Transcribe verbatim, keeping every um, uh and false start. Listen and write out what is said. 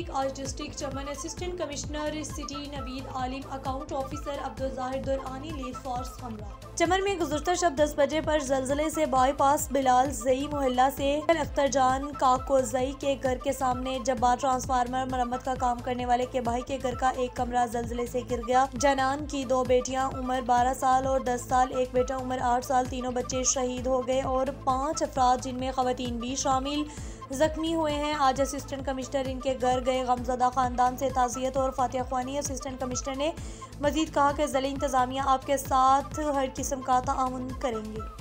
तहकीक आज district Chaman assistant commissioner city Naveed Alim account officer Abdul ज़ाहिर दुरानी लीड फोर्स हमला। चमन में गुज़श्ता शब दस बजे पर जलजले से बाईपास बिलाल जई मोहल्ला से अख्तर जान काकोजई के घर के सामने जब्बार ट्रांसफार्मर मरम्मत का काम करने वाले के भाई के घर का एक कमरा जलजले से गिर गया। जनान की दो बेटियां उम्र बारह साल और दस साल, एक बेटा उम्र आठ साल, तीनों बच्चे शहीद हो गए और पाँच अफराद जिनमें खवातीन भी शामिल जख्मी हुए हैं। आज असिस्टेंट कमिश्नर इनके घर गए गमजदा खानदान से ताज़ियत और फातिहा ख्वानी। असिस्टेंट कमिश्नर ने मजीद कहा कि ज़िला इंतज़ामिया आपके साथ हर किस्म का ताउन करेंगे।